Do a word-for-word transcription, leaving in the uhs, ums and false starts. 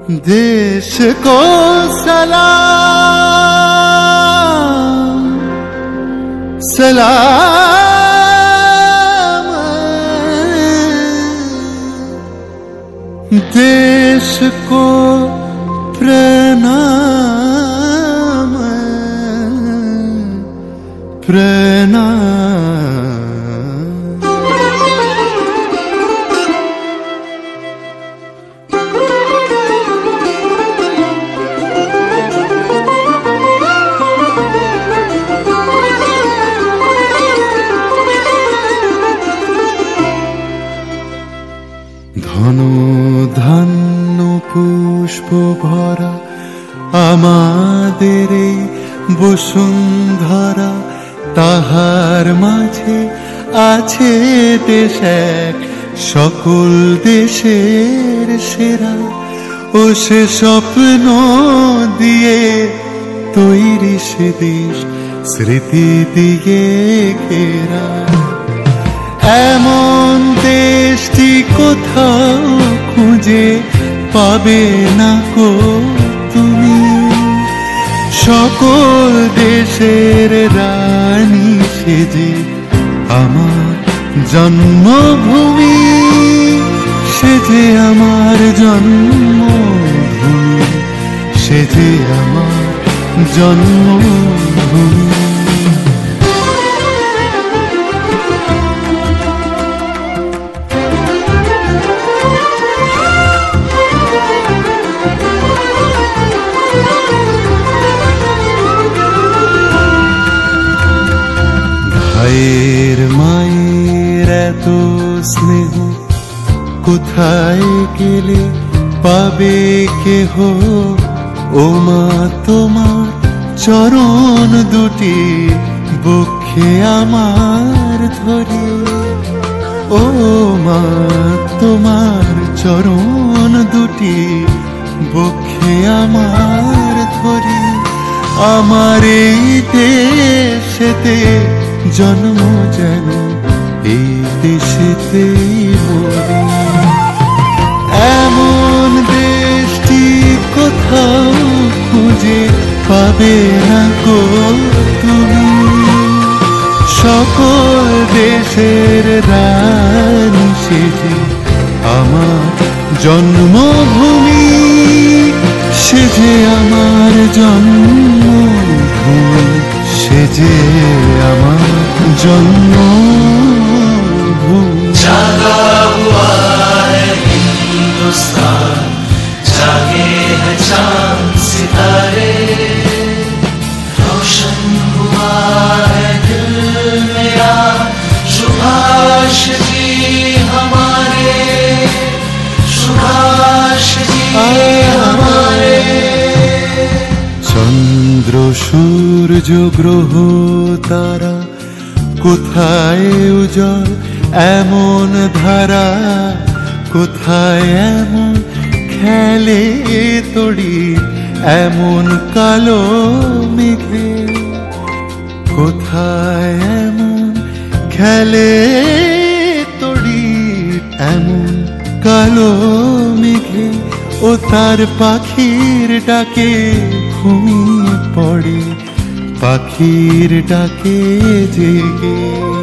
देश को सलाम सलाम, देश को प्रणाम प्रणाम। ধন ধান্য পুষ্প ভরা আমাদের এই বসুন্ধরা, তাহার মাঝে আছে দেশ এক সকল দেশের সেরা। ও সে স্বপ্ন দিয়ে তৈরি সে দেশ স্মৃতি দিয়ে ঘেরা। এমন দেশটি কোথাও খুঁজে পাবে না কো তুমি, সকল দেশের রানী সেজে আমার জন্মভূমি, সেজে আমার জন্মভূমি, সেজে আমার জন্মভূমি। ভাইয়ের মায়ের এত স্নেহ কোথায় গেলে পাবে কেহ, ও মা তোমার চরণ দুটি বক্ষে আমার ধরে। ও মা তোমার চরণ দুটি বক্ষে আমার ধরে। আমার এই দেশেতে জন্ম যেন এই দেশেতেই মরি। এমন দেশটি কোথাও খুঁজে পাবে না গো তুমি, সকল দেশের রানী সেজে আমার জন্মভূমি, সেজে আমার জন্মভূমি, সেজে আমার জন্মভূমি। जागा हुआ है हिंदुस्तान, जागे हैं चांद सितारे, रोशन हुआ है दिल मेरा, सुभाष जी हमारे, सुभाष जी हमारे। চন্দ্র সূর্য গ্রহ তারা কোথায় উজ্জ্বল এমন ধারা, কোথায় এমন খেলে তড়ি এমন কালো মেঘে, কোথায় এমন খেলে তড়ি এমন কালো মেঘে। ও তার পাখির ডাকে ঘুমিয়ে পড়ে, পাখির ডাকে জেগে।